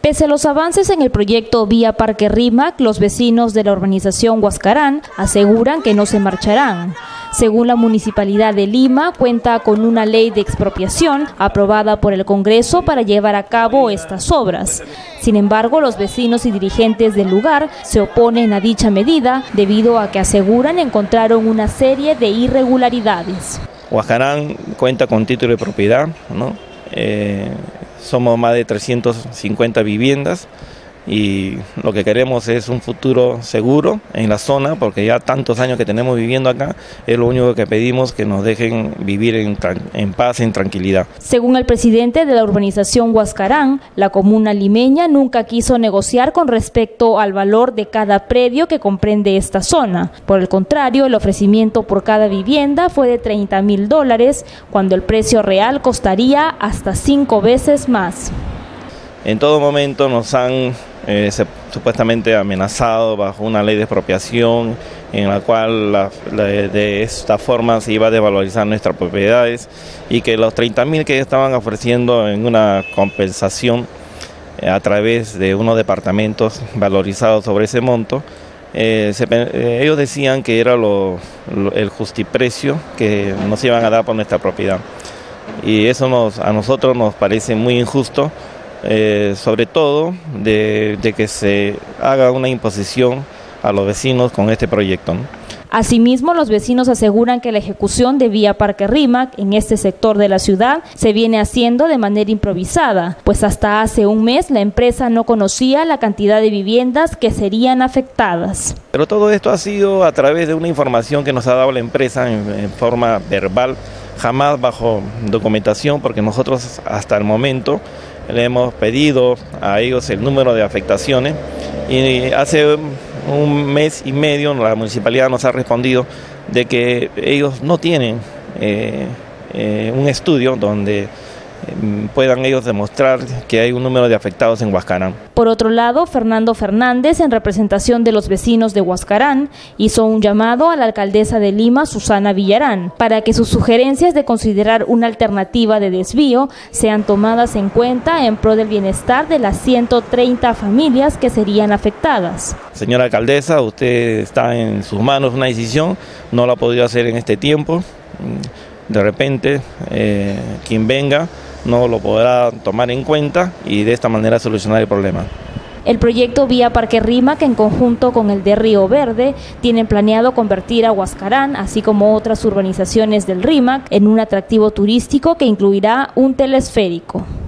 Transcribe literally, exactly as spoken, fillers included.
Pese a los avances en el proyecto Vía Parque Rímac, los vecinos de la urbanización Huascarán aseguran que no se marcharán. Según la Municipalidad de Lima, cuenta con una ley de expropiación aprobada por el Congreso para llevar a cabo estas obras. Sin embargo, los vecinos y dirigentes del lugar se oponen a dicha medida debido a que aseguran encontraron una serie de irregularidades. Huascarán cuenta con título de propiedad, ¿no? Eh, somos más de trescientas cincuenta viviendas y lo que queremos es un futuro seguro en la zona, porque ya tantos años que tenemos viviendo acá, es lo único que pedimos, que nos dejen vivir en, en paz, en tranquilidad. Según el presidente de la urbanización Huascarán, la comuna limeña nunca quiso negociar con respecto al valor de cada predio que comprende esta zona. Por el contrario, el ofrecimiento por cada vivienda fue de treinta mil dólares, cuando el precio real costaría hasta cinco veces más. En todo momento nos han eh, se, supuestamente amenazado bajo una ley de expropiación en la cual la, la, de esta forma se iba a desvalorizar nuestras propiedades y que los treinta mil que estaban ofreciendo en una compensación eh, a través de unos departamentos valorizados sobre ese monto, eh, se, eh, ellos decían que era lo, lo, el justiprecio que nos iban a dar por nuestra propiedad. Y eso nos, a nosotros nos parece muy injusto. Eh, sobre todo de, de que se haga una imposición a los vecinos con este proyecto, ¿no? Asimismo, los vecinos aseguran que la ejecución de Vía Parque Rímac en este sector de la ciudad se viene haciendo de manera improvisada, pues hasta hace un mes la empresa no conocía la cantidad de viviendas que serían afectadas. Pero todo esto ha sido a través de una información que nos ha dado la empresa en, en forma verbal, jamás bajo documentación, porque nosotros hasta el momento le hemos pedido a ellos el número de afectaciones y hace un mes y medio la municipalidad nos ha respondido de que ellos no tienen eh, eh, un estudio donde eh, puedan ellos demostrar que hay un número de afectados en Huascarán. Por otro lado, Fernando Fernández, en representación de los vecinos de Huascarán, hizo un llamado a la alcaldesa de Lima, Susana Villarán, para que sus sugerencias de considerar una alternativa de desvío sean tomadas en cuenta en pro del bienestar de las ciento treinta familias que serían afectadas. Señora alcaldesa, usted está en sus manos una decisión, no la ha podido hacer en este tiempo. De repente, eh, quien venga no lo podrá tomar en cuenta y de esta manera solucionar el problema. El proyecto Vía Parque Rímac, en conjunto con el de Río Verde, tienen planeado convertir a Huascarán, así como otras urbanizaciones del Rímac, en un atractivo turístico que incluirá un telesférico.